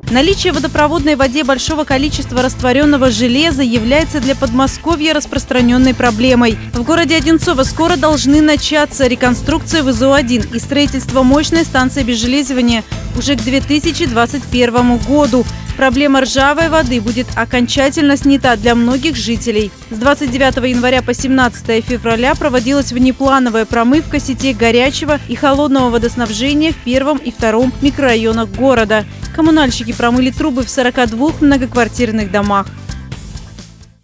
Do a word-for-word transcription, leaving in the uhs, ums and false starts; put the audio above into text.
Наличие в водопроводной воде большого количества растворенного железа является для Подмосковья распространенной проблемой. В городе Одинцово скоро должны начаться реконструкция вэ зэ о один и строительство мощной станции обезжелезивания уже к две тысячи двадцать первому году. Проблема ржавой воды будет окончательно снята для многих жителей. С двадцать девятого января по семнадцатое февраля проводилась внеплановая промывка сетей горячего и холодного водоснабжения в первом и втором микрорайонах города. Коммунальщики промыли трубы в сорока двух многоквартирных домах.